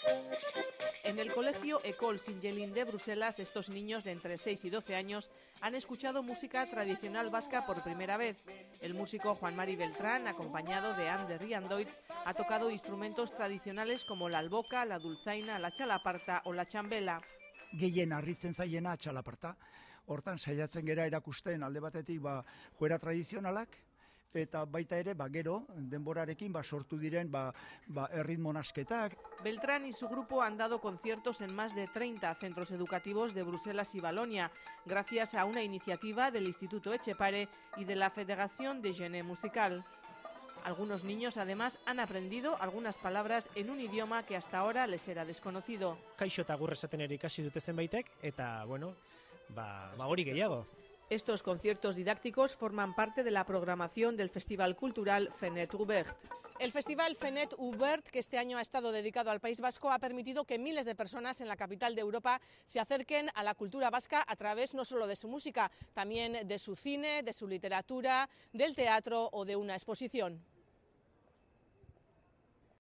En el colegio École Saint-Gelin de Bruselas, estos niños de entre 6 y 12 años han escuchado música tradicional vasca por primera vez. El músico Juan Mari Beltrán, acompañado de Anne de Riandoit, ha tocado instrumentos tradicionales como la alboca, la dulzaina, la txalaparta o la txambela. Gehien harritzen zaiena txalaparta. Hortan saiatzen gera erakusten alde batetik joera tradizionalak, eta baita ere, gero, denborarekin sortu diren erritmo nasketak. Beltrán y su grupo han dado conciertos en más de 30 centros educativos de Bruselas y Valonia, gracias a una iniciativa del Instituto Etxepare y de la Federación de Jeunet Musical. Algunos niños, además, han aprendido algunas palabras en un idioma que hasta ahora les era desconocido. Kaixo eta agur esaten ere ikasi dute zenbaitek, eta, hori gehiago. Estos conciertos didácticos forman parte de la programación del Festival Cultural Fenêtre Ouvert. El Festival Fenêtre Ouvert, que este año ha estado dedicado al País Vasco, ha permitido que miles de personas en la capital de Europa se acerquen a la cultura vasca a través no solo de su música, también de su cine, de su literatura, del teatro o de una exposición.